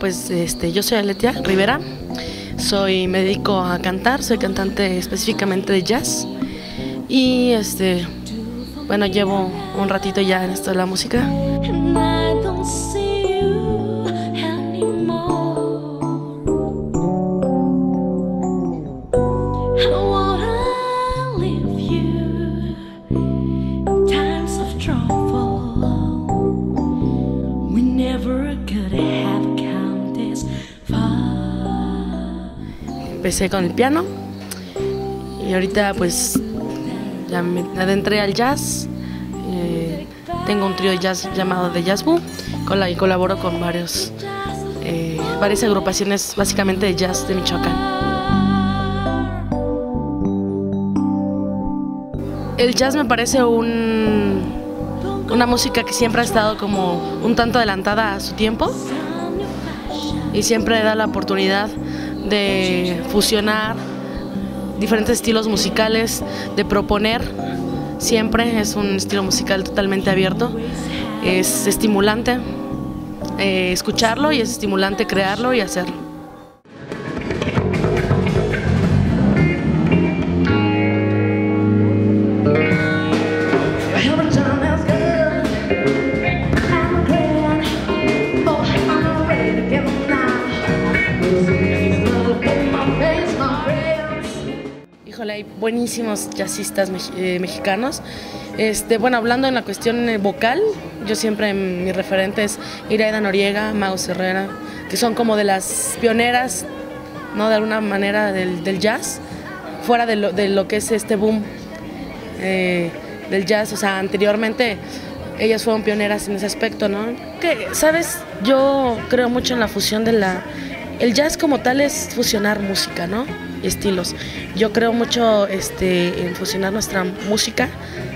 pues yo soy Aletia Rivera, me dedico a cantar, soy cantante específicamente de jazz y bueno, llevo un ratito ya en esto de la música. Empecé con el piano y ahorita pues ya me adentré al jazz. Tengo un trío de jazz llamado The Jazz Boo y colaboro con varias agrupaciones básicamente de jazz de Michoacán. El jazz me parece una música que siempre ha estado como un tanto adelantada a su tiempo y siempre da la oportunidad de fusionar diferentes estilos musicales, de proponer. Siempre es un estilo musical totalmente abierto, es estimulante escucharlo y es estimulante crearlo y hacerlo. Híjole, hay buenísimos jazzistas mexicanos. Bueno, hablando en la cuestión vocal, yo siempre mi referente es Iraida Noriega, Maus Herrera, que son como de las pioneras, ¿no?, de alguna manera del jazz, fuera de lo que es este boom del jazz. O sea, anteriormente ellas fueron pioneras en ese aspecto, ¿no? Que, ¿sabes? Yo creo mucho en la fusión el jazz como tal es fusionar música, ¿no?, estilos. Yo creo mucho en fusionar nuestra música,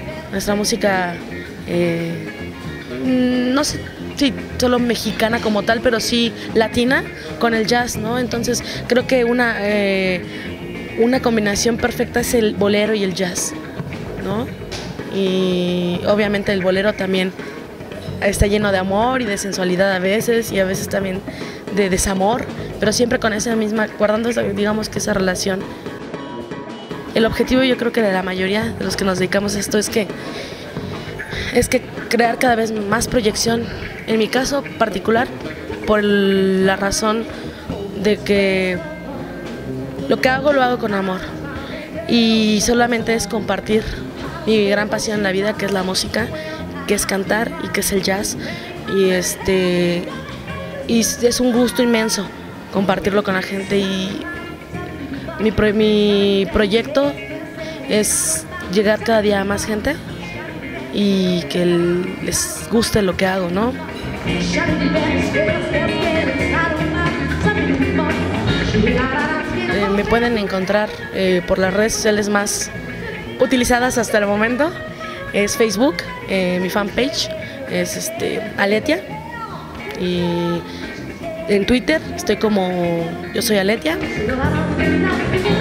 no sé si solo mexicana como tal, pero sí latina con el jazz, ¿no? Entonces creo que una combinación perfecta es el bolero y el jazz, ¿no? Y obviamente el bolero también está lleno de amor y de sensualidad a veces, y a veces también de desamor, pero siempre con esa misma, guardando, digamos, que esa relación. El objetivo, yo creo que de la mayoría de los que nos dedicamos a esto es que crear cada vez más proyección. En mi caso particular, por la razón de que lo que hago lo hago con amor y solamente es compartir mi gran pasión en la vida, que es la música, que es cantar y que es el jazz, y es un gusto inmenso compartirlo con la gente. Y mi proyecto es llegar cada día a más gente y que les guste lo que hago, ¿no? Me pueden encontrar por las redes sociales más utilizadas hasta el momento. Es Facebook, mi fanpage es Aletia, y en Twitter estoy como Yo Soy Aletia.